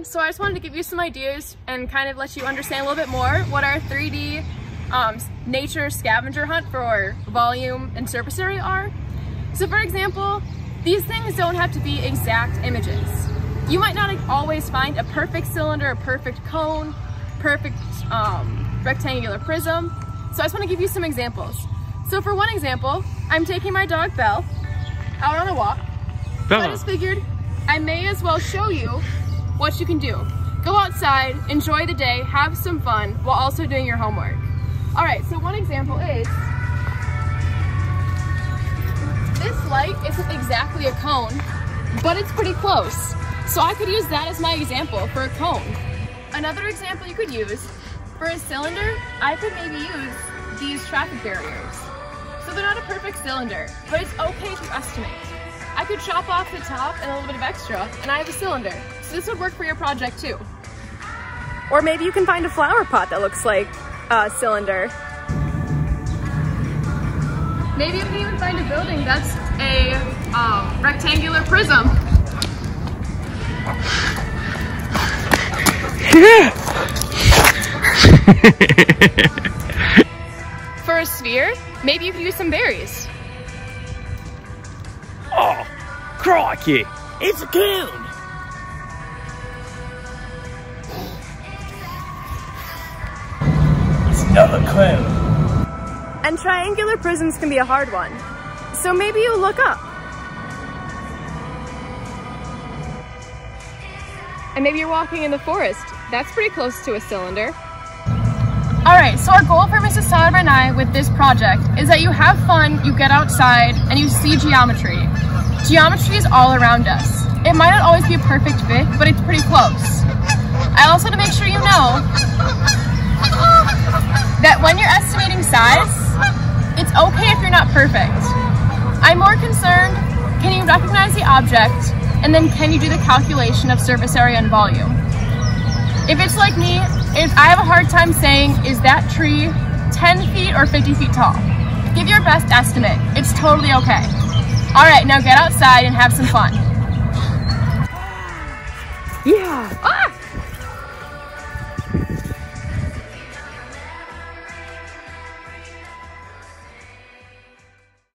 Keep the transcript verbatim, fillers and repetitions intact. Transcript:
so I just wanted to give you some ideas and kind of let you understand a little bit more what our three D um, nature scavenger hunt for volume and surface area are. So for example, these things don't have to be exact images. You might not always find a perfect cylinder, a perfect cone, perfect um, rectangular prism. So I just want to give you some examples. So for one example, I'm taking my dog Belle out on a walk. So I just figured I may as well show you what you can do. Go outside, enjoy the day, have some fun while also doing your homework. All right, so one example is, this light isn't exactly a cone, but it's pretty close. So I could use that as my example for a cone. Another example you could use, for a cylinder, I could maybe use these traffic barriers. So they're not a perfect cylinder, but it's okay to estimate. I could chop off the top and a little bit of extra, and I have a cylinder. So this would work for your project too. Or maybe you can find a flower pot that looks like a cylinder. Maybe you can even find a building that's a um, rectangular prism. For a sphere, maybe you could use some berries. Oh, crikey! It's a cone! It's another cone. And triangular prisms can be a hard one. So maybe you look up. And maybe you're walking in the forest. That's pretty close to a cylinder. All right, so our goal for Missus Sauerbrei and I with this project is that you have fun, you get outside, and you see geometry. Geometry is all around us. It might not always be a perfect fit, but it's pretty close. I also want to make sure you know that when you're estimating size, it's okay if you're not perfect. I'm more concerned, can you recognize the object, and then can you do the calculation of surface area and volume? If it's like me, if I have a hard time saying, is that tree ten feet or fifty feet tall? Give your best estimate. It's totally okay. All right, now get outside and have some fun. Yeah! Ah!